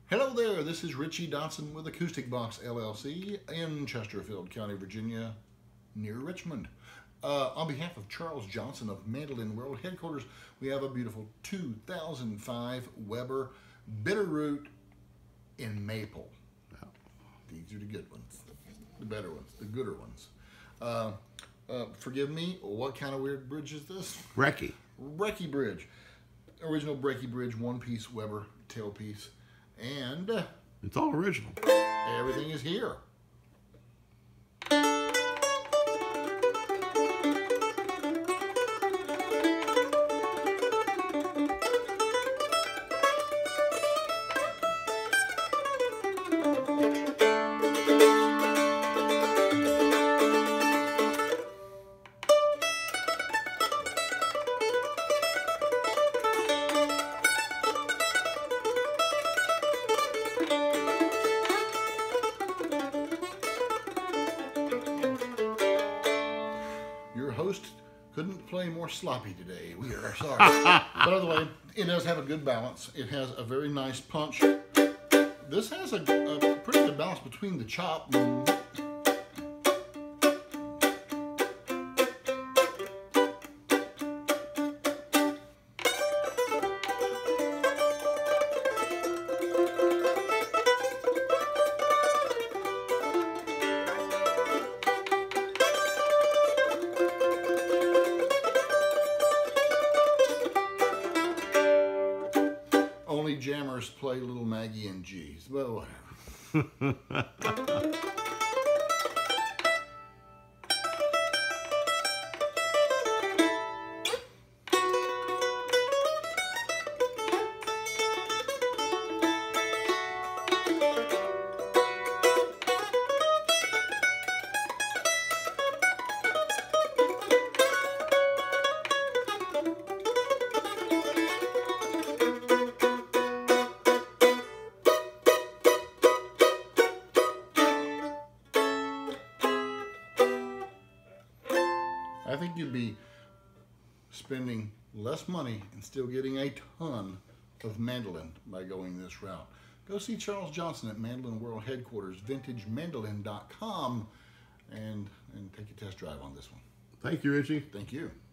Hello there, this is Richie Dotson with Acoustic Box LLC in Chesterfield County, Virginia, near Richmond. On behalf of Charles Johnson of Mandolin World Headquarters, we have a beautiful 2005 Weber Bitterroot in maple. These are the good ones, the better ones, the gooder ones. Forgive me, what kind of weird bridge is this? Brecky. Brecky bridge. Original Brecky bridge, one-piece Weber tailpiece. And It's all original. everything is here. Your host couldn't play more sloppy today. We are sorry. But by the way, it does have a good balance. It has a very nice punch. This has a pretty good balance between the chop. Only jammers play Little Maggie and G's, but whatever. I think you'd be spending less money and still getting a ton of mandolin by going this route. Go see Charles Johnson at Mandolin World Headquarters, vintagemandolin.com, and take a test drive on this one. Thank you, Richie. Thank you.